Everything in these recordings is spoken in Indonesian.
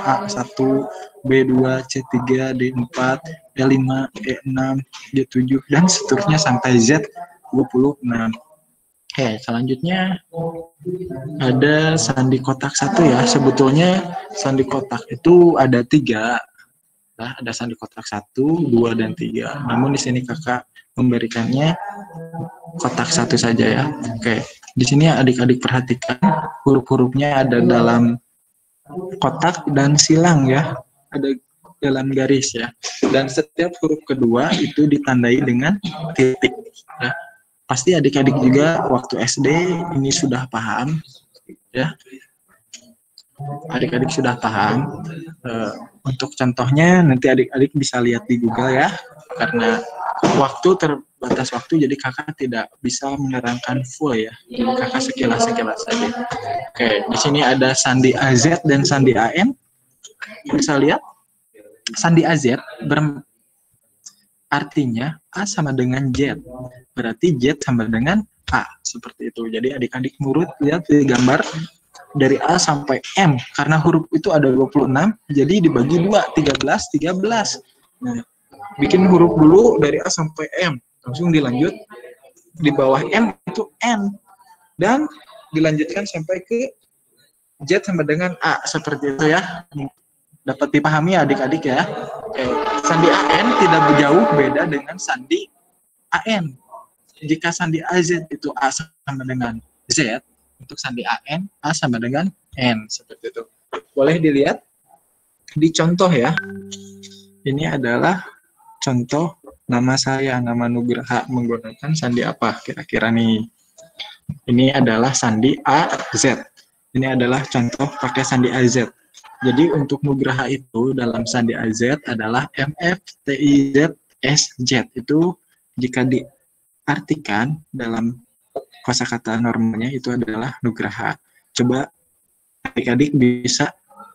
A1, B2, C3, D4, E5, E6, D7, dan seterusnya sampai Z26. Oke, selanjutnya ada sandi kotak 1 ya. Sebetulnya sandi kotak itu ada 3. Nah, ada sandi kotak 1, 2, dan 3. Namun di sini kakak memberikannya kotak 1 saja ya. Oke, di sini adik-adik perhatikan huruf-hurufnya ada dalam kotak dan silang ya. Ada dalam garis ya. Dan setiap huruf kedua itu ditandai dengan titik ya. Pasti adik-adik juga waktu SD ini sudah paham ya. Adik-adik sudah paham. Untuk contohnya nanti adik-adik bisa lihat di Google ya. Karena waktu terbatas waktu, jadi kakak tidak bisa menerangkan full ya. Jadi kakak sekilas-sekilas saja. Oke, di sini ada sandi AZ dan sandi AN. Bisa lihat sandi AZ artinya A sama dengan Z. Berarti Z sama dengan A. Seperti itu. Jadi adik-adik nurut lihat di gambar dari A sampai M. Karena huruf itu ada 26, jadi dibagi 2, 13. Nah, bikin huruf dulu dari A sampai M. Langsung dilanjut. Di bawah M itu N. Dan dilanjutkan sampai ke Z sama dengan A. Seperti itu ya. Dapat dipahami adik-adik ya. Sandi AN tidak jauh beda dengan sandi AN. Jika sandi AZ itu A sama dengan Z, untuk sandi AN, A sama dengan N. Seperti itu. Boleh dilihat di contoh ya. Ini adalah contoh nama saya, nama Nugraha, menggunakan sandi apa kira-kira nih. Ini adalah sandi AZ. Ini adalah contoh pakai sandi AZ. Jadi untuk Nugraha itu dalam sandi AZ adalah MFTIZSZ. Itu jika diartikan dalam kosakata normalnya itu adalah Nugraha. Coba adik-adik bisa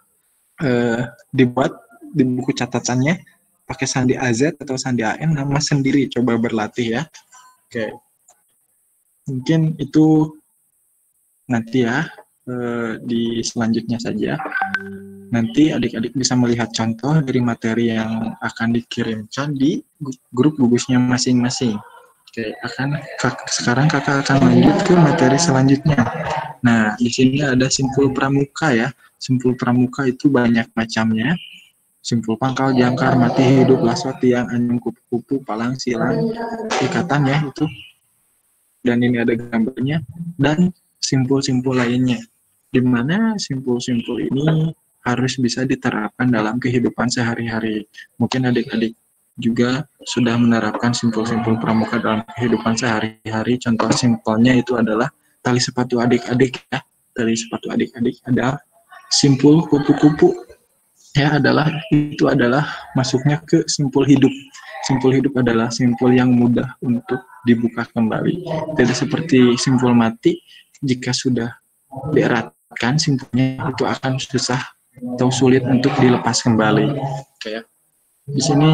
dibuat di buku catatannya pakai sandi AZ atau sandi AN nama sendiri. Coba berlatih ya. Oke. Mungkin itu nanti ya di selanjutnya saja. Nanti adik-adik bisa melihat contoh dari materi yang akan dikirimkan di grup gugusnya masing-masing. Oke, sekarang kakak akan lanjut ke materi selanjutnya. Nah, di sini ada simpul pramuka ya. Simpul pramuka itu banyak macamnya. Simpul pangkal, jangkar, mati, hidup, laso, tiang, anyam, kupu-kupu, palang, silang, ikatan ya itu. Dan ini ada gambarnya. Dan simpul-simpul lainnya. Di mana simpul-simpul ini harus bisa diterapkan dalam kehidupan sehari-hari. Mungkin adik-adik juga sudah menerapkan simpul-simpul pramuka dalam kehidupan sehari-hari. Contoh simpelnya itu adalah tali sepatu adik-adik ya. Tali sepatu adik-adik ada simpul kupu-kupu ya, itu adalah masuknya ke simpul hidup. Simpul hidup adalah simpul yang mudah untuk dibuka kembali. Tidak seperti simpul mati, jika sudah dieratkan simpulnya itu akan susah atau sulit untuk dilepas kembali. Oke. Di sini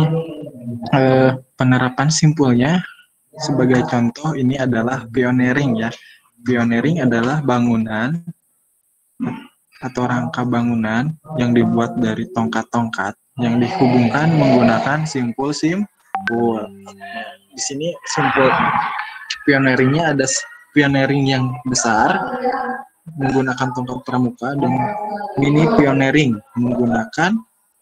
penerapan simpulnya sebagai contoh ini adalah pioneering ya. Pioneering adalah bangunan atau rangka bangunan yang dibuat dari tongkat-tongkat yang dihubungkan menggunakan simpul. Di sini simpul pioneeringnya ada pioneering yang besar menggunakan tongkat pramuka dan mini pioneering menggunakan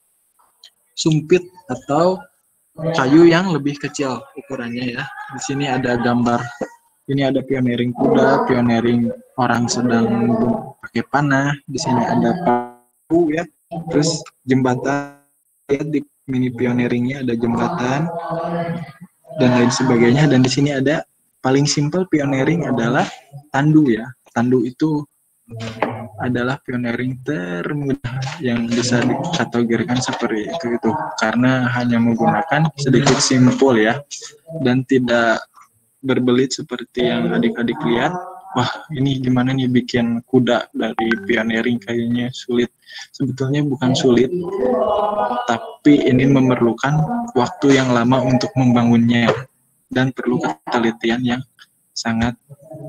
sumpit atau kayu yang lebih kecil ukurannya ya. Di sini ada gambar, ini ada pioneering kuda, pioneering orang sedang pakai panah. Di sini ada paku ya, terus jembatan. Lihat di mini pioneeringnya ada jembatan dan lain sebagainya. Dan di sini ada paling simpel pioneering adalah tandu ya. Tandu itu adalah pioneering termudah yang bisa dikategorikan seperti itu karena hanya menggunakan sedikit simpul ya dan tidak berbelit seperti yang adik-adik lihat. Wah, ini gimana nih bikin kuda dari pioneering, kayaknya sulit. Sebetulnya bukan sulit, tapi ini memerlukan waktu yang lama untuk membangunnya dan perlu ketelitian yang sangat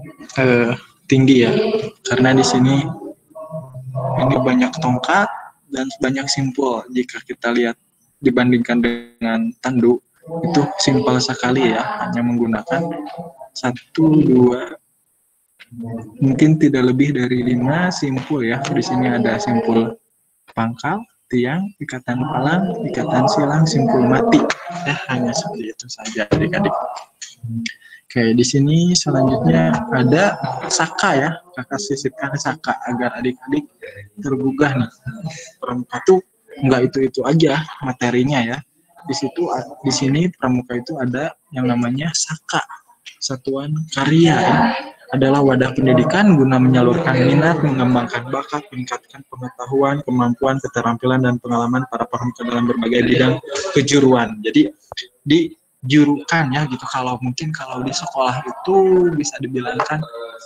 tinggi ya, karena di sini ini banyak tongkat dan banyak simpul. Jika kita lihat dibandingkan dengan tandu, itu simpel sekali ya, hanya menggunakan 1, 2, mungkin tidak lebih dari 5 simpul ya. Di sini ada simpul pangkal, tiang, ikatan palang, ikatan silang, simpul mati. Hanya seperti itu saja adik-adik. Oke, di sini selanjutnya ada saka ya. Kakak sisipkan saka agar adik-adik tergugah nih. Pramuka tuh enggak itu-itu aja materinya ya. Di sini pramuka itu ada yang namanya saka, satuan karya ya. Adalah wadah pendidikan guna menyalurkan minat, mengembangkan bakat, meningkatkan pengetahuan, kemampuan, keterampilan, dan pengalaman para pramuka dalam berbagai bidang kejuruan. Jadi dijurukan ya gitu. Kalau di sekolah itu bisa dibilangkan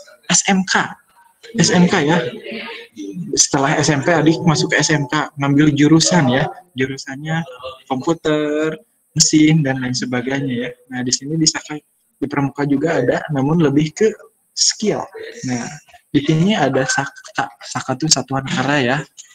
SMK ya. Setelah SMP adik masuk ke SMK, ngambil jurusan ya. Jurusannya komputer, mesin, dan lain sebagainya ya. Nah, di sini di pramuka juga ada, namun lebih ke skill. Nah, di sini ada saka. Saka itu satuan kara ya.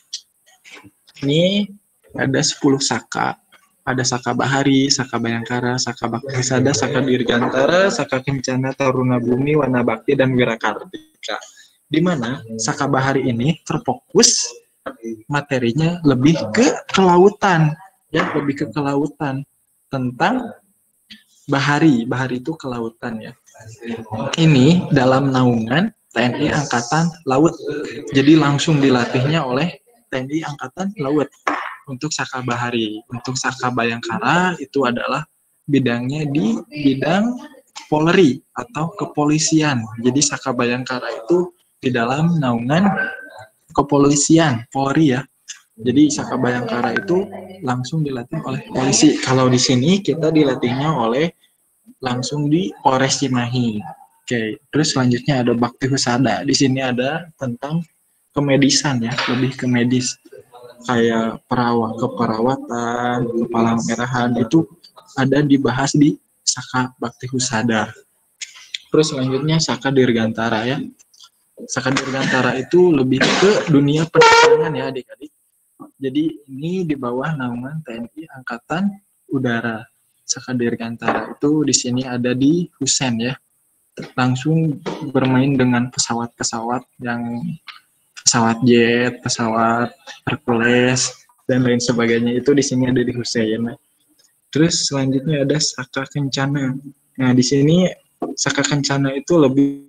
Ini ada 10 saka. Ada saka bahari, saka bayangkara, saka bakti sada, saka dirgantara, saka kencana, taruna bumi, wana bakti, dan wirakartika. Di mana saka bahari ini terfokus materinya lebih ke kelautan ya, lebih ke kelautan, tentang bahari itu kelautan ya. Ini dalam naungan TNI Angkatan Laut, jadi langsung dilatihnya oleh TNI Angkatan Laut untuk saka bahari. Untuk saka bayangkara itu adalah bidangnya di bidang Polri atau kepolisian. Jadi saka bayangkara itu di dalam naungan kepolisian, Polri ya. Jadi saka bayangkara itu langsung dilatih oleh polisi. Kalau di sini kita dilatihnya langsung di Polres Cimahi. Oke, terus selanjutnya ada bakti husada. Di sini ada tentang kemedisan ya, lebih ke medis. Kayak keperawatan, kepala merahan, itu ada dibahas di saka bakti husada. Terus selanjutnya saka dirgantara ya. Saka dirgantara itu lebih ke dunia penerbangan ya adik-adik. Jadi ini di bawah naungan TNI Angkatan Udara. Saka dirgantara itu di sini ada di Husen ya. Langsung bermain dengan pesawat-pesawat pesawat jet, pesawat Hercules, dan lain sebagainya. Itu di sini ada di Husein. Terus selanjutnya ada saka kencana. Nah, di sini saka kencana itu lebih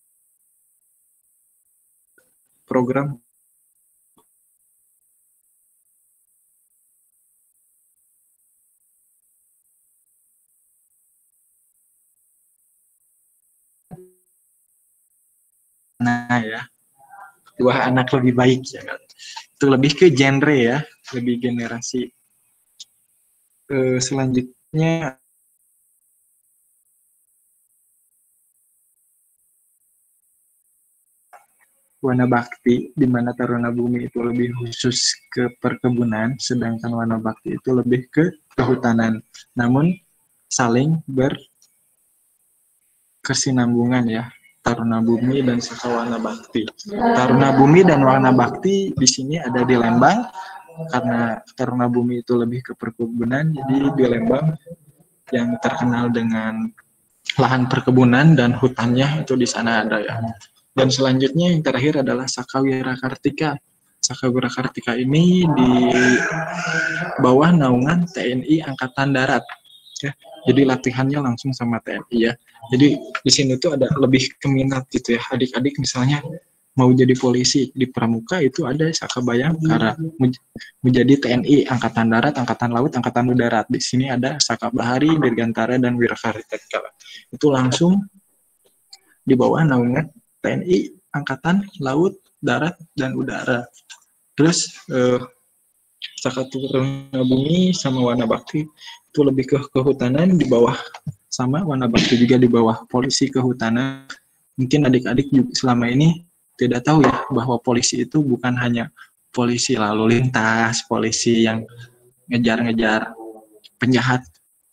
program ya. Dua anak lebih baik ya kan. Itu lebih ke genre ya, lebih generasi. Selanjutnya wana bakti, di mana taruna bumi itu lebih khusus ke perkebunan, sedangkan wana bakti itu lebih ke kehutanan. Namun saling berkesinambungan ya, taruna bumi dan saka wana bakti. Taruna bumi dan wana bakti di sini ada di Lembang, karena taruna bumi itu lebih ke perkebunan, jadi di Lembang yang terkenal dengan lahan perkebunan dan hutannya itu di sana ada ya. Dan selanjutnya yang terakhir adalah saka wirakartika. Saka wirakartika ini di bawah naungan TNI Angkatan Darat ya. Jadi latihannya langsung sama TNI ya. Jadi di sini tuh ada lebih keminat gitu ya. Adik-adik misalnya mau jadi polisi di pramuka itu ada saka bayangkara, menjadi TNI Angkatan Darat, Angkatan Laut, Angkatan Udara. Di sini ada saka bahari, dirgantara, dan wirakartika. Itu langsung di bawah naungan TNI Angkatan Laut, Darat, dan Udara. Terus saka taruna bumi sama wana bakti itu lebih ke kehutanan, di bawah sama wana bakti juga di bawah polisi kehutanan. Mungkin adik-adik selama ini tidak tahu ya bahwa polisi itu bukan hanya polisi lalu lintas, polisi yang ngejar-ngejar penjahat.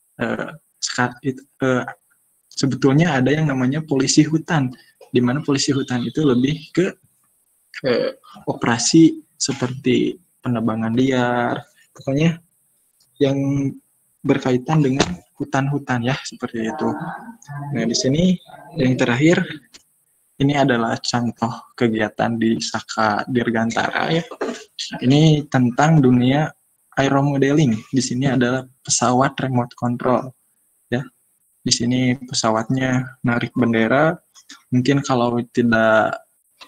Sebetulnya ada yang namanya polisi hutan, di mana polisi hutan itu lebih ke operasi seperti penebangan liar, pokoknya yang berkaitan dengan hutan-hutan ya, seperti itu. Nah, di sini yang terakhir ini adalah contoh kegiatan di Saka Dirgantara ya. Ini tentang dunia aeromodeling. Di sini adalah pesawat remote control ya. Di sini pesawatnya narik bendera. Mungkin kalau tidak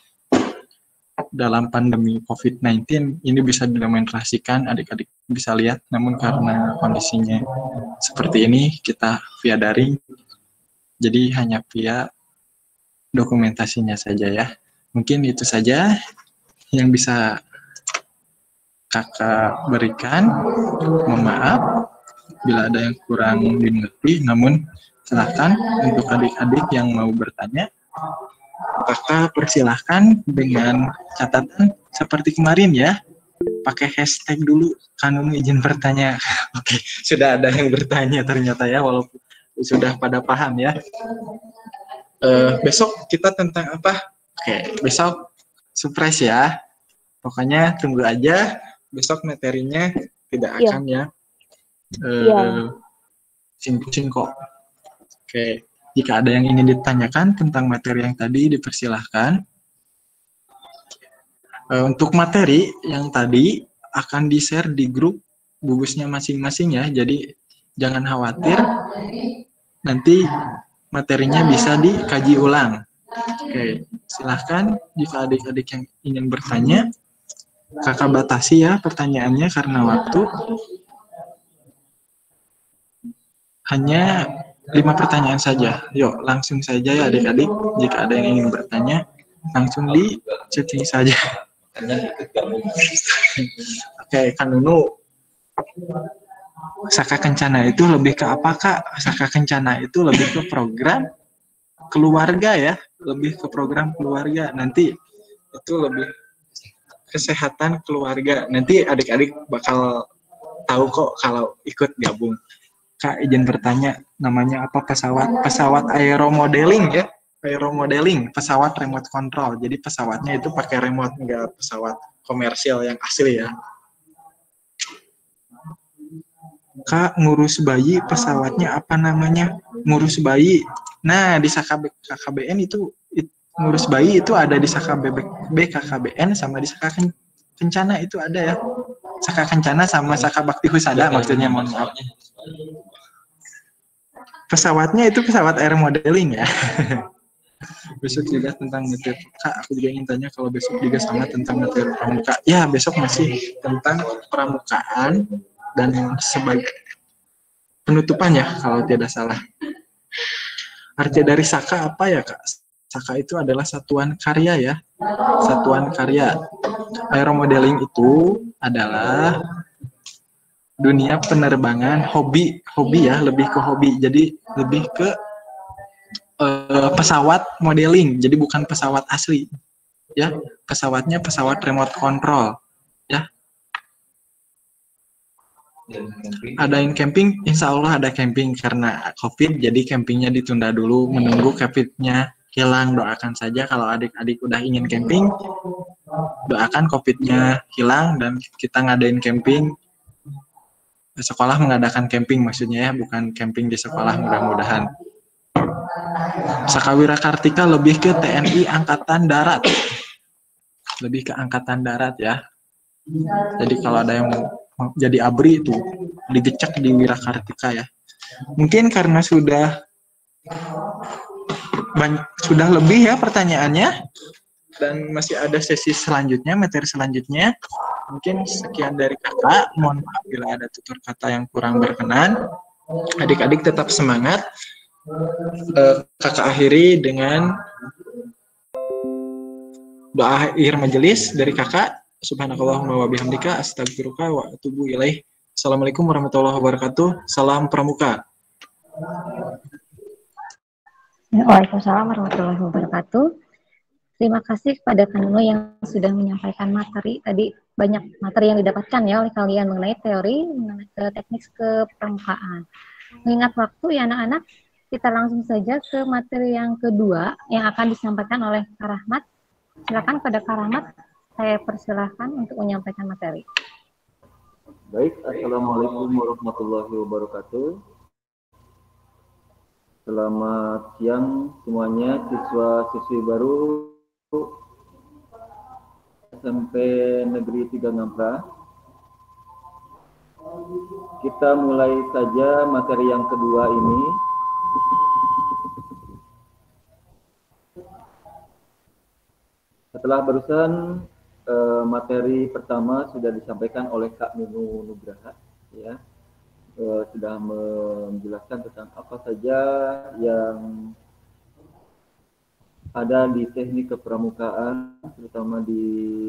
dalam pandemi COVID-19 ini bisa didemonstrasikan, adik-adik bisa lihat, namun karena kondisinya seperti ini kita via daring, jadi hanya via dokumentasinya saja ya. Mungkin itu saja yang bisa kakak berikan. Mohon maaf bila ada yang kurang dimengerti, namun silakan untuk adik-adik yang mau bertanya, kakak persilahkan dengan catatan seperti kemarin ya, pakai hashtag dulu, Kanunu izin bertanya. Oke, sudah ada yang bertanya ternyata ya, walaupun sudah pada paham ya. Besok kita tentang apa? Oke, besok surprise ya. Pokoknya tunggu aja, besok materinya tidak akan ya singgung kok. Oke, jika ada yang ingin ditanyakan tentang materi yang tadi, dipersilahkan. Untuk materi yang tadi akan di-share di grup bubusnya masing-masing ya, jadi jangan khawatir, nanti materinya bisa dikaji ulang. Oke, silahkan jika adik-adik yang ingin bertanya, kakak batasi ya pertanyaannya karena waktu. Hanya 5 pertanyaan saja. Yuk, langsung saja ya adik-adik. Jika ada yang ingin bertanya, langsung di chatting saja. Oke, Kanunu. Saka Kencana itu lebih ke apa, Kak? Saka Kencana itu lebih ke program keluarga ya. Lebih ke program keluarga. Nanti itu lebih kesehatan keluarga. Nanti adik-adik bakal tahu kok kalau ikut gabung. Kak, izin bertanya, namanya apa pesawat? Pesawat aeromodeling ya, aeromodeling, pesawat remote control. Jadi pesawatnya itu pakai remote, enggak pesawat komersial yang asli ya. Kak, ngurus bayi pesawatnya apa namanya? Ngurus bayi. Nah, di KKBN itu ngurus bayi itu ada di Saka BKKBN sama di Saka Kencana itu ada ya. Saka Kencana sama Saka Bakti Husada maksudnya, mohon maaf. Pesawatnya itu pesawat air modeling ya. Besok juga tentang materi. Kak, aku juga ingin tanya kalau besok juga sama tentang materi pramuka. Ya, besok masih tentang pramukaan dan sebagai penutupan ya kalau tidak salah. Arti dari Saka apa ya, Kak? Saka itu adalah satuan karya ya. Satuan karya. Aeromodeling itu adalah dunia penerbangan hobi ya, lebih ke hobi. Jadi lebih ke pesawat modeling. Jadi bukan pesawat asli. Ya, pesawatnya pesawat remote control. Ya. Adain camping, insya Allah ada camping karena COVID, jadi campingnya ditunda dulu menunggu COVID-nya hilang. Doakan saja kalau adik-adik udah ingin camping, doakan COVID-nya hilang dan kita ngadain camping. Sekolah mengadakan camping maksudnya ya, bukan camping di sekolah, mudah-mudahan. Sakawira Kartika lebih ke TNI Angkatan Darat. Lebih ke Angkatan Darat ya. Jadi kalau ada yang mau jadi ABRI itu digecek di Wirakartika ya. Mungkin karena sudah lebih ya pertanyaannya dan masih ada sesi selanjutnya, materi selanjutnya. Mungkin sekian dari kakak. Mohon maaf bila ada tutur kata yang kurang berkenan. Adik-adik tetap semangat. Kakak akhiri dengan doa akhir majelis dari kakak. Subhanakallahumma wa bihamdika astagfiruka wa atubu ilaih. Assalamualaikum warahmatullahi wabarakatuh. Salam Pramuka. Waalaikumsalam warahmatullahi wabarakatuh. Terima kasih kepada Kanunu yang sudah menyampaikan materi. Tadi banyak materi yang didapatkan ya oleh kalian mengenai teori, mengenai teknik kepramukaan. Mengingat waktu ya anak-anak, kita langsung saja ke materi yang kedua yang akan disampaikan oleh Kak Rahmat. Silakan pada Kak Rahmat. Saya persilahkan untuk menyampaikan materi. Baik, Assalamualaikum warahmatullahi wabarakatuh. Selamat siang semuanya, siswa-siswi baru SMP Negeri 3 Ngamprah. Kita mulai saja materi yang kedua ini. Setelah barusan materi pertama sudah disampaikan oleh Kak Nunu Nugraha, ya, sudah menjelaskan tentang apa saja yang ada di teknik kepramukaan, terutama di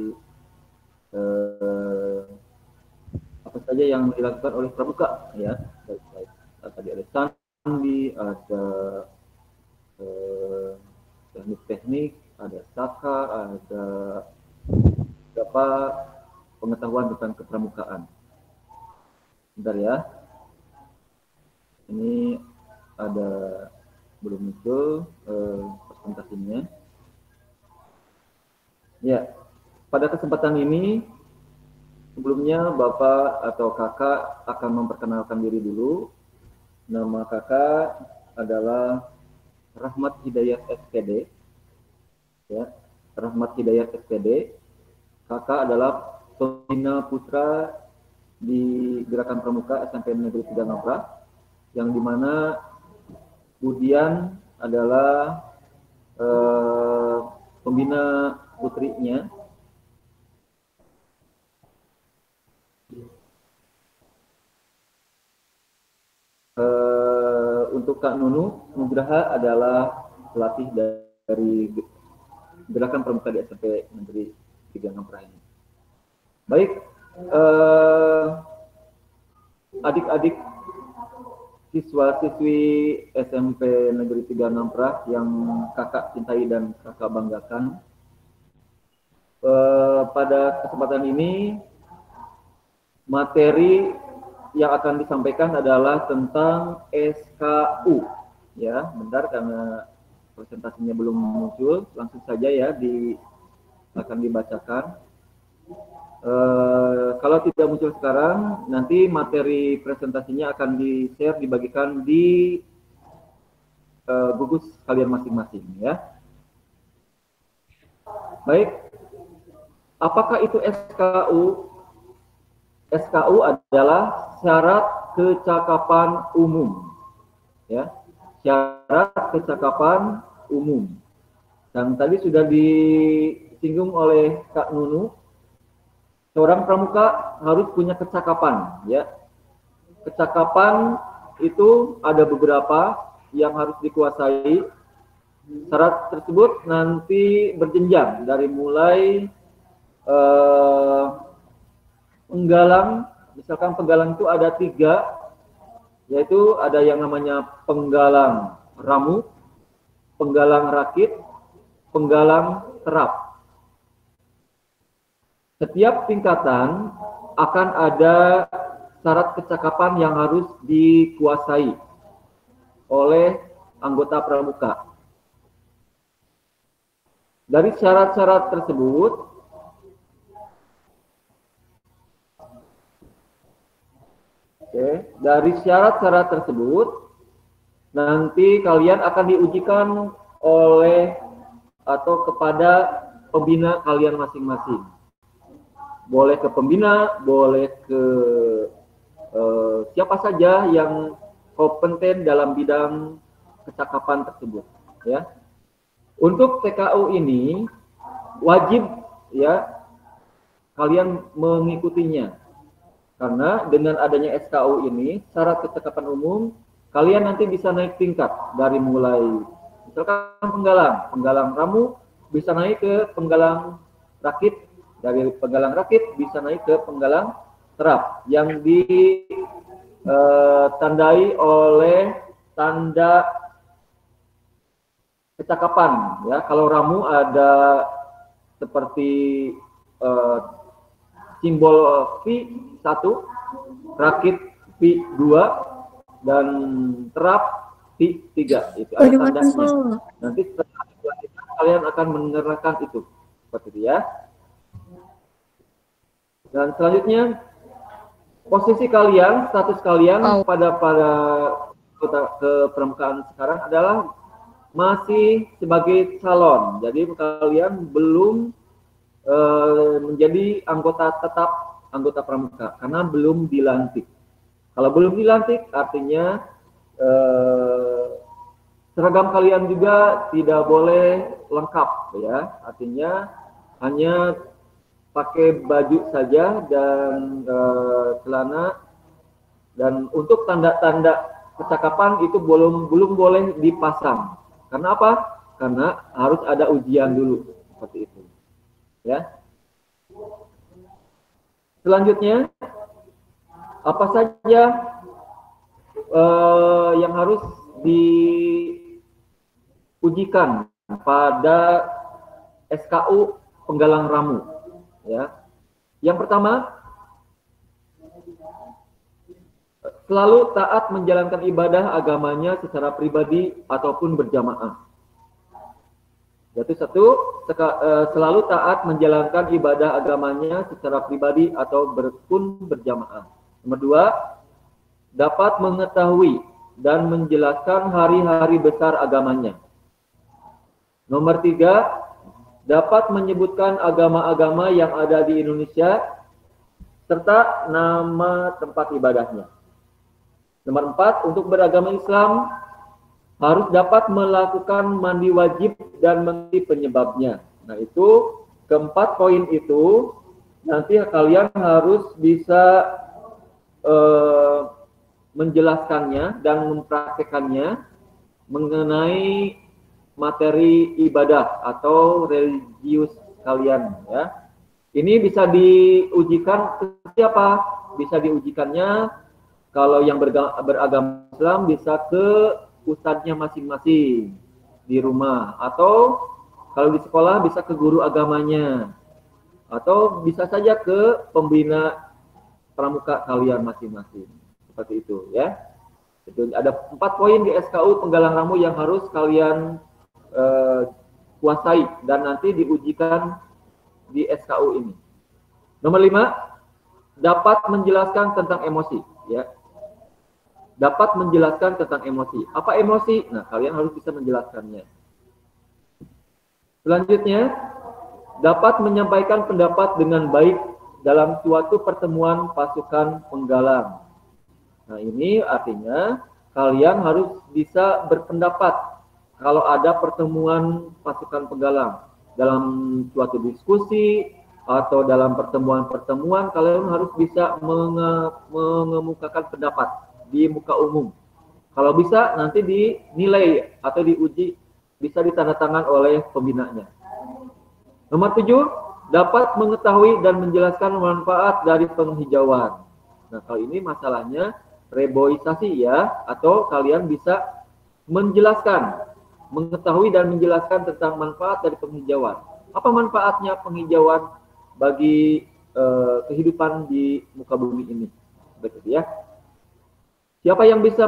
apa saja yang dilakukan oleh pramuka, ya. Tadi ada sandi, ada teknik-teknik, ada sakar, ada beberapa pengetahuan tentang kepramukaan. Bentar ya. Ini ada belum muncul presentasinya. Ya, pada kesempatan ini sebelumnya Bapak atau Kakak akan memperkenalkan diri dulu. Nama Kakak adalah Rahmat Hidayat SPD. Ya, Rahmat Hidayat SPD. Kakak adalah pembina putra di Gerakan Pramuka SMP Negeri 3 Ngamprah, yang dimana Budian adalah pembina putrinya. Untuk Kak Nunu Nugraha adalah pelatih dari Gerakan Pramuka di SMP Negeri 3 Ngamprah ini. Baik, adik-adik siswa-siswi SMP Negeri 3 Ngamprah yang kakak cintai dan kakak banggakan, pada kesempatan ini materi yang akan disampaikan adalah tentang SKU, ya. Bentar, karena presentasinya belum muncul, langsung saja ya akan dibacakan. Kalau tidak muncul sekarang, nanti materi presentasinya akan di-share, dibagikan di gugus kalian masing-masing, ya. Baik, apakah itu SKU? SKU adalah syarat kecakapan umum, ya, syarat kecakapan umum. Dan tadi sudah disinggung oleh Kak Nunu, seorang pramuka harus punya kecakapan, ya. Kecakapan itu ada beberapa yang harus dikuasai. Syarat tersebut nanti berjenjang dari mulai penggalang. Misalkan penggalang itu ada 3, yaitu ada yang namanya penggalang ramu, penggalang rakit, penggalang terap. Setiap tingkatan akan ada syarat kecakapan yang harus dikuasai oleh anggota pramuka. Dari syarat-syarat tersebut, dari syarat-syarat tersebut nanti kalian akan diujikan oleh atau kepada pembina kalian masing-masing. Boleh ke pembina, boleh ke siapa saja yang kompeten dalam bidang kecakapan tersebut, ya. Untuk TKU ini wajib, ya, kalian mengikutinya. Karena dengan adanya SKU ini, syarat kecakapan umum, kalian nanti bisa naik tingkat dari mulai misalkan penggalang ramu bisa naik ke penggalang rakit, dari penggalang rakit bisa naik ke penggalang terap yang ditandai oleh tanda kecakapan, ya. Kalau ramu ada seperti simbol V1, rakit V2, dan terap V3. Itu ada tandanya. Nanti setelah kalian akan menerangkan itu, seperti itu, ya. Dan selanjutnya posisi kalian, status kalian pada kepramukaan sekarang adalah masih sebagai calon. Jadi kalian belum menjadi anggota tetap anggota pramuka karena belum dilantik. Kalau belum dilantik artinya seragam kalian juga tidak boleh lengkap ya. Artinya hanya pakai baju saja dan celana, dan untuk tanda-tanda kecakapan itu belum boleh dipasang. Karena apa? Karena harus ada ujian dulu seperti itu. Ya. Selanjutnya apa saja yang harus diujikan pada SKU penggalang ramu? Ya. Yang pertama, selalu taat menjalankan ibadah agamanya secara pribadi ataupun berjamaah. Yaitu satu, selalu taat menjalankan ibadah agamanya secara pribadi ataupun berjamaah. Nomor dua, dapat mengetahui dan menjelaskan hari-hari besar agamanya. Nomor tiga, dapat menyebutkan agama-agama yang ada di Indonesia serta nama tempat ibadahnya. Nomor 4, untuk beragama Islam harus dapat melakukan mandi wajib dan mengerti penyebabnya. Nah, itu keempat poin itu nanti kalian harus bisa menjelaskannya dan mempraktekannya mengenai materi ibadah atau religius kalian ya. Ini bisa diujikan ke siapa? Bisa diujikannya kalau yang beragama Islam bisa ke ustadznya masing-masing di rumah, atau kalau di sekolah bisa ke guru agamanya, atau bisa saja ke pembina pramuka kalian masing-masing. Seperti itu ya. Jadi ada 4 poin di SKU penggalang ramu yang harus kalian kuasai dan nanti diujikan di SKU ini. Nomor 5, dapat menjelaskan tentang emosi ya. Dapat menjelaskan tentang emosi. Apa emosi? Nah, kalian harus bisa menjelaskannya. Selanjutnya, dapat menyampaikan pendapat dengan baik dalam suatu pertemuan pasukan penggalang. Nah, ini artinya kalian harus bisa berpendapat kalau ada pertemuan pasukan penggalang dalam suatu diskusi atau dalam pertemuan-pertemuan, kalian harus bisa mengemukakan pendapat di muka umum. Kalau bisa nanti dinilai atau diuji, bisa ditandatangan oleh pembinanya. Nomor 7, dapat mengetahui dan menjelaskan manfaat dari penghijauan. Nah, kalau ini masalahnya reboisasi ya, atau kalian bisa menjelaskan, mengetahui dan menjelaskan tentang manfaat dari penghijauan. Apa manfaatnya penghijauan bagi kehidupan di muka bumi ini? Betul ya. Siapa yang bisa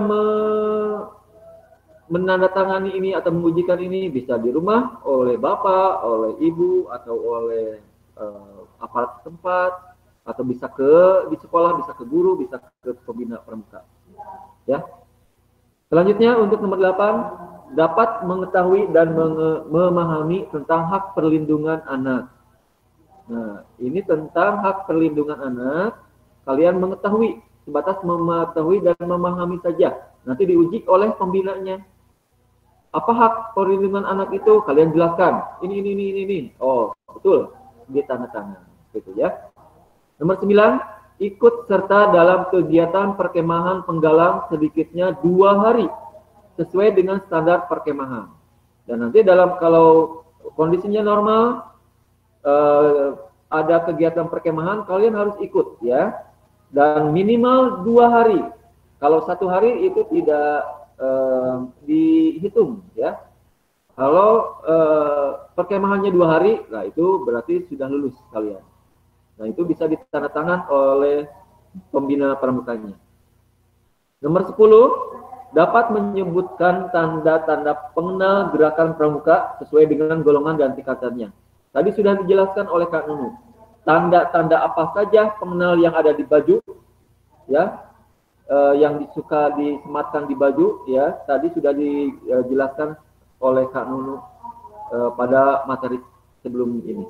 menandatangani ini atau mengujikan ini? Bisa di rumah oleh bapak, oleh ibu, atau oleh aparat tempat, atau bisa di sekolah, bisa ke guru, bisa ke pembina pramuka. Ya. Selanjutnya untuk nomor 8, dapat mengetahui dan memahami tentang hak perlindungan anak. Nah, ini tentang hak perlindungan anak, kalian mengetahui, sebatas mengetahui dan memahami saja. Nanti diuji oleh pembinanya. Apa hak perlindungan anak itu? Kalian jelaskan. Ini. Oh, betul. Dia tanda tangan. Gitu ya. Nomor 9, ikut serta dalam kegiatan perkemahan penggalang sedikitnya 2 hari sesuai dengan standar perkemahan. Dan nanti kalau kondisinya normal, ada kegiatan perkemahan, kalian harus ikut ya. Dan minimal 2 hari. Kalau 1 hari itu tidak dihitung ya. Kalau perkemahannya 2 hari, nah itu berarti sudah lulus kalian. Nah itu bisa ditandatangan oleh pembina pramukanya. Nomor 10, dapat menyebutkan tanda-tanda pengenal gerakan pramuka sesuai dengan golongan dan tingkatannya. Tadi sudah dijelaskan oleh Kak Nunu. tanda-tanda apa saja pengenal yang ada di baju, ya, yang suka disematkan di baju, ya, tadi sudah dijelaskan oleh Kak Nunu pada materi sebelum ini.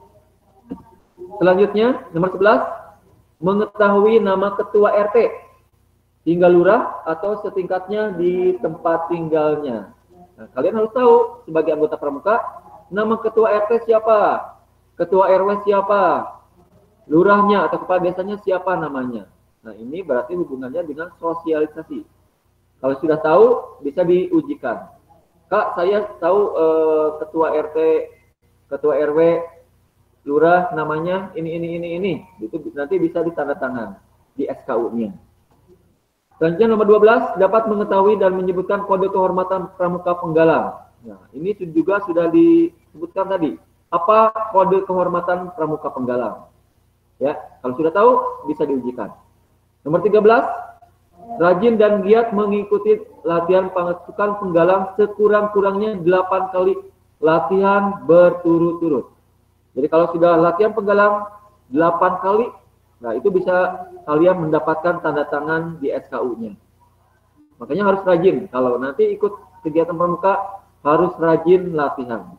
Selanjutnya, nomor 11, mengetahui nama ketua RT hingga lurah atau setingkatnya di tempat tinggalnya. Nah, kalian harus tahu sebagai anggota pramuka, nama ketua RT siapa, ketua RW siapa, lurahnya atau kepala desanya siapa namanya. Nah, ini berarti hubungannya dengan sosialisasi. Kalau sudah tahu, bisa diujikan. Kak, saya tahu ketua RT, ketua RW, lurah namanya ini. Itu nanti bisa ditandatangan di SKU-nya. Selanjutnya nomor 12, dapat mengetahui dan menyebutkan kode kehormatan pramuka penggalang. Nah, ini juga sudah disebutkan tadi. Apa kode kehormatan pramuka penggalang? Ya, kalau sudah tahu bisa diujikan. Nomor 13, rajin dan giat mengikuti latihan pasukan penggalang sekurang-kurangnya 8 kali latihan berturut-turut. Jadi kalau sudah latihan penggalang 8 kali, nah itu bisa kalian mendapatkan tanda tangan di SKU-nya. Makanya harus rajin. Kalau nanti ikut kegiatan pramuka, harus rajin latihan.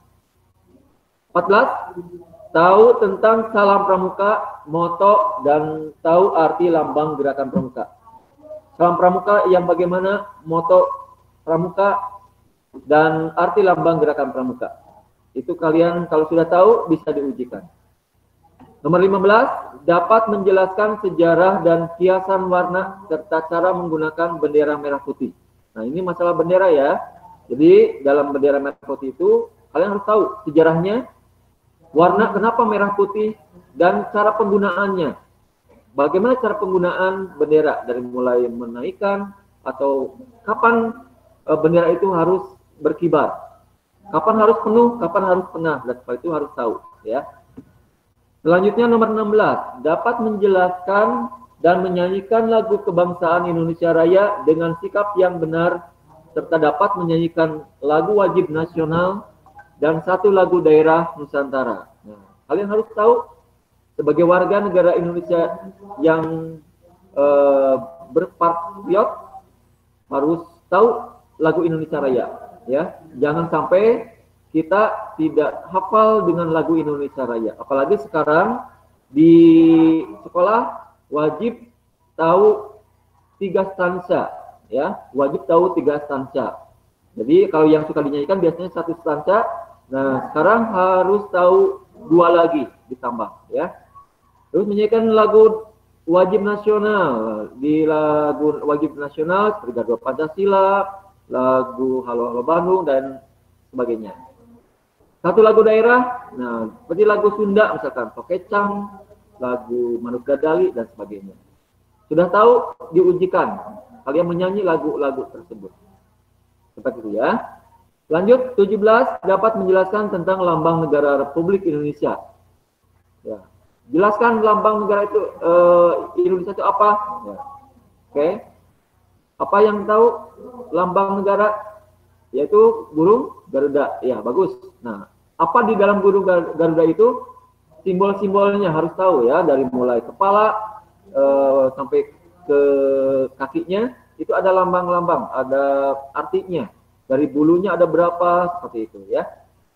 14, tahu tentang salam pramuka, moto, dan tahu arti lambang gerakan pramuka. Salam pramuka yang bagaimana, moto pramuka, dan arti lambang gerakan pramuka. Itu kalian kalau sudah tahu bisa diujikan. Nomor 15, dapat menjelaskan sejarah dan kiasan warna serta cara menggunakan bendera merah putih. Nah, ini masalah bendera ya. Jadi dalam bendera merah putih itu kalian harus tahu sejarahnya, warna kenapa merah putih, dan cara penggunaannya. Bagaimana cara penggunaan bendera dari mulai menaikkan atau kapan bendera itu harus berkibar. Kapan harus penuh, kapan harus tengah, dan setelah itu harus tahu, ya. Selanjutnya nomor 16, dapat menjelaskan dan menyanyikan lagu kebangsaan Indonesia Raya dengan sikap yang benar, serta dapat menyanyikan lagu wajib nasional dan 1 lagu daerah Nusantara. Nah, kalian harus tahu sebagai warga negara Indonesia yang berpatriot harus tahu lagu Indonesia Raya. Ya, jangan sampai kita tidak hafal dengan lagu Indonesia Raya. Apalagi sekarang di sekolah wajib tahu 3 stansa, ya, wajib tahu 3 stansa. Jadi kalau yang suka dinyanyikan biasanya 1 stansa. Nah, sekarang harus tahu 2 lagi ditambah, ya. Terus menyanyikan lagu wajib nasional. Di lagu wajib nasional seperti Garuda Pancasila, lagu Halo Halo Bandung, dan sebagainya. 1 lagu daerah, nah seperti lagu Sunda misalkan Tokecang, lagu Manuk Dadali, dan sebagainya. Sudah tahu, diujikan kalian menyanyi lagu-lagu tersebut. Seperti itu ya. Lanjut, 17, dapat menjelaskan tentang lambang negara Republik Indonesia. Ya. Jelaskan lambang negara itu Indonesia itu apa? Ya. Oke. Apa yang tahu lambang negara? Yaitu burung Garuda. Ya, bagus. Nah, apa di dalam burung Garuda itu? Simbol-simbolnya harus tahu ya, dari mulai kepala sampai ke kakinya itu ada lambang-lambang, ada artinya. Dari bulunya ada berapa, seperti itu ya.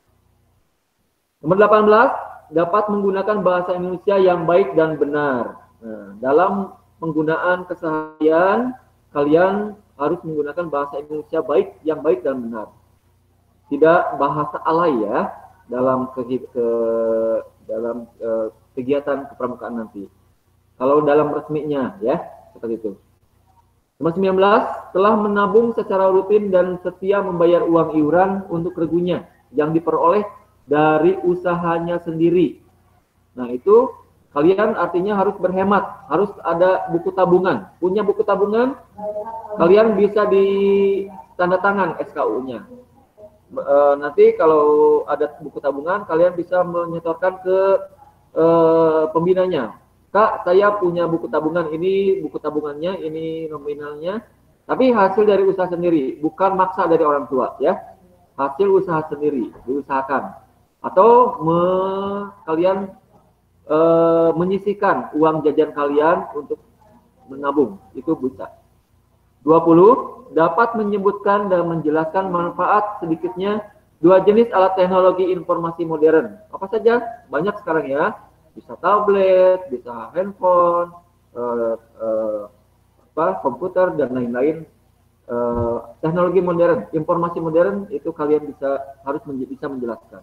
Nomor 18, dapat menggunakan bahasa Indonesia yang baik dan benar. Nah, dalam penggunaan keseharian kalian harus menggunakan bahasa Indonesia yang baik dan benar. Tidak bahasa alay ya dalam kegiatan kepramukaan nanti. Kalau dalam resminya ya, seperti itu. Nomor 19, telah menabung secara rutin dan setia membayar uang iuran untuk regunya yang diperoleh dari usahanya sendiri. Nah, itu kalian artinya harus berhemat, harus ada buku tabungan. Punya buku tabungan, kalian bisa ditanda tangan SKU-nya. Nanti kalau ada buku tabungan, kalian bisa menyetorkan ke pembinanya. Kak, saya punya buku tabungan, ini buku tabungannya, ini nominalnya. Tapi hasil dari usaha sendiri, bukan maksa dari orang tua ya. Hasil usaha sendiri, diusahakan. Atau kalian menyisihkan uang jajan kalian untuk menabung, itu bisa. 20, dapat menyebutkan dan menjelaskan manfaat sedikitnya 2 jenis alat teknologi informasi modern. Apa saja? Banyak sekarang ya. Bisa tablet, bisa handphone, komputer dan lain-lain. Teknologi modern, informasi modern itu kalian harus bisa menjelaskan.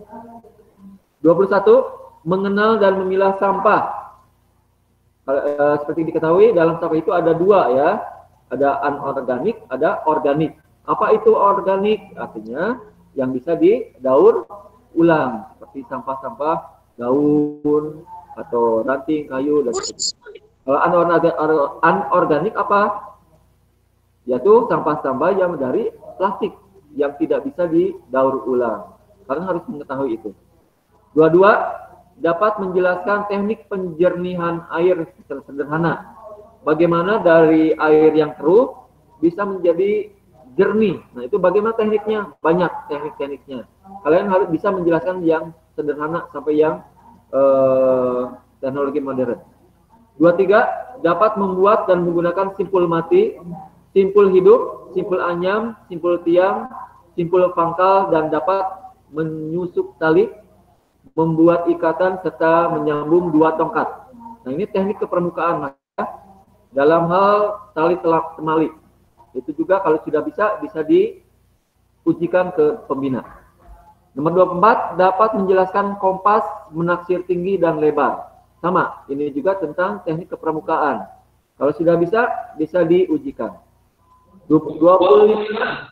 21, mengenal dan memilah sampah. Seperti diketahui dalam sampah itu ada 2 ya, ada anorganik, ada organik. Apa itu organik? Artinya yang bisa didaur ulang, seperti sampah-sampah daun atau ranting kayu dan sebagainya. Kalau anorganik apa? Yaitu sampah-sampah yang dari plastik yang tidak bisa didaur ulang. Kalian harus mengetahui itu. 22, dapat menjelaskan teknik penjernihan air secara sederhana. Bagaimana dari air yang keruh bisa menjadi jernih. Nah, itu bagaimana tekniknya? Banyak teknik-tekniknya. Kalian harus bisa menjelaskan yang sederhana sampai yang teknologi modern. 23, dapat membuat dan menggunakan simpul mati, simpul hidup, simpul anyam, simpul tiang, simpul pangkal, dan dapat menyusup tali, membuat ikatan, serta menyambung 2 tongkat. Nah, ini teknik kepermukaan, maka dalam hal tali telak temali. Itu juga kalau sudah bisa diujikan ke pembina. Nomor 24, dapat menjelaskan kompas, menaksir tinggi dan lebar. Sama, ini juga tentang teknik kepermukaan. Kalau sudah bisa diujikan. 25,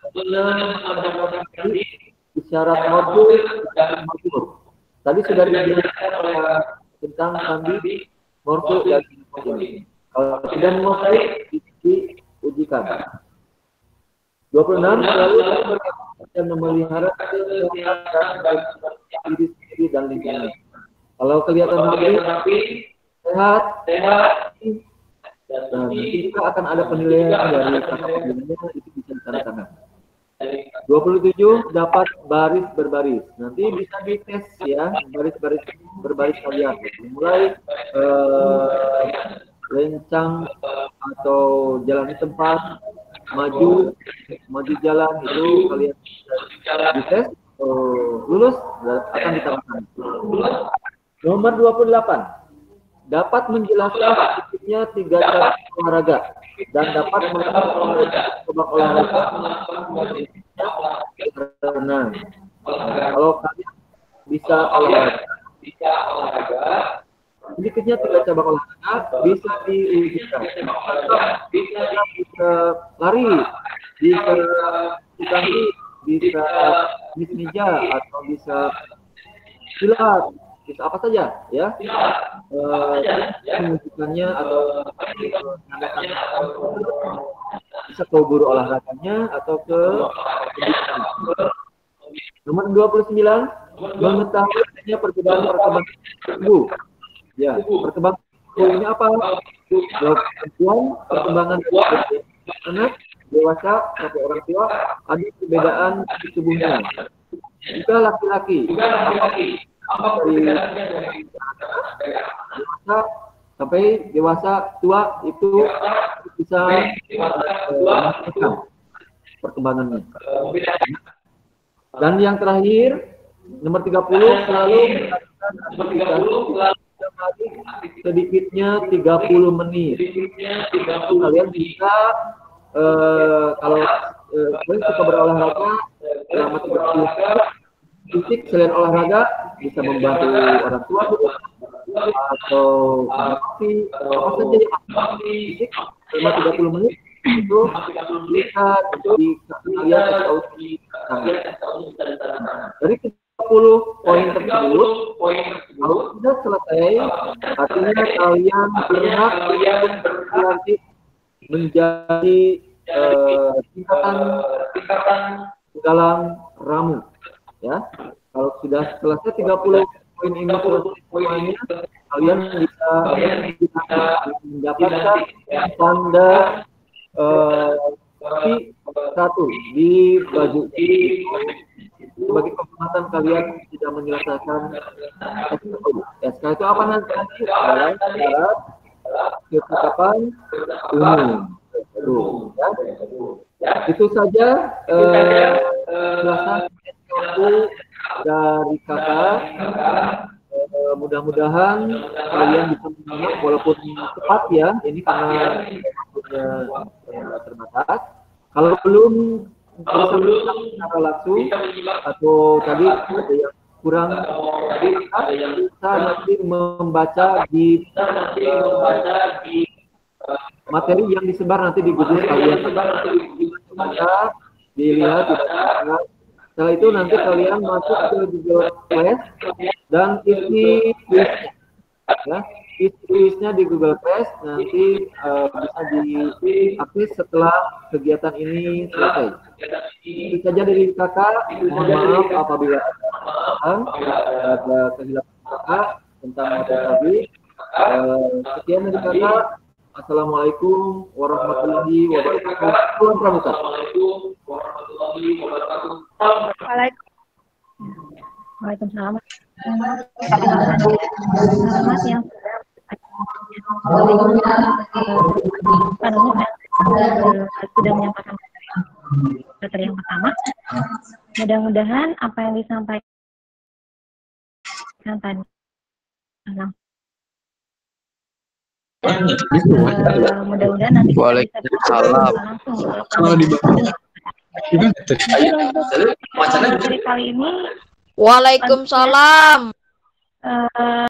isyarat modul dan modul. Tadi sudah dijelaskan tentang sandi, morful, dan modul. Kalau tidak menguasai, diujikan. 26, selalu dan memelihara diri sendiri dan lingkungan. Kalau kelihatan rapi, sehat, nah, nanti juga akan ada penilaian dari kakak pembinanya, itu bisa ditandatangan. 27, dapat baris berbaris. Nanti bisa dites ya, baris berbaris kalian. Mulai lencang atau jalan di tempat, maju jalan, itu kalian dites, lulus akan ditambahkan. Nomor 28, dapat menjelaskan sedikitnya 3 cara olahraga dan dapat melakukan olahraga renang. Kalau kalian bisa olahraga sedikitnya 3 cabang olahraga bisa diujikan. Bisa lari, bisa tangkis, bisa tenis meja, atau bisa silat, bisa apa saja ya. Menunjukkannya atau bisa ke guru olahraganya atau ke nomor 29, mengetahui adanya perbedaan perkembangan tubuh. Ya, perkembangan tubuh ini apa? Perkembangan anak, dewasa sampai orang tua ada perbedaan di tubuhnya. Juga laki-laki dari dewasa sampai dewasa tua itu bisa perkembangannya. Dan yang terakhir nomor 30, selalu sedikitnya 30 menit. Kalian bisa kalau kalian suka berolahraga selama 30 menit, fisik selain olahraga bisa membantu orang tua atau apa saja fisik selama 30 menit itu bisa dilihat atau dari 30 poin tersebut kalau sudah selesai, artinya kalian berhak menjadi tingkatan dalam ramu. Ya, kalau sudah selesai 30 poin ini semuanya, kalian bisa mendapatkan tanda satu di baju sebagai kehormatan kalian tidak menyelesaikan SKU. SK itu apa nanti? Adalah syarat ketetapan umum. Ya. Itu saja penjelasan SKU dari kakak. Mudah-mudahan kalian bisa menyimak walaupun cepat ya, ini karena waktunya terbatas. Kalau belum bisa menyimak secara langsung atau tadi ada yang kurang, bisa nanti membaca di materi yang disebar nanti di Google kalian. Baca, dilihat, tidak. Setelah itu nanti kalian masuk ke Google Class dan isi kuisnya, ya. Isi kuisnya di Google Class nanti bisa diakses setelah kegiatan ini selesai. Itu saja dari kakak. Mohon maaf apabila ada kehilangan kakak tentang materi tadi. Sekian dari kakak. Assalamualaikum warahmatullahi wabarakatuh. Salam Pramuka. Waalaikumsalam. Selamat yang sudah menyampaikan materi yang pertama. Mudah-mudahan apa yang disampaikan tadi mudah-mudahan nanti Waalaikumsalam. Materi kali ini Waalaikumsalam.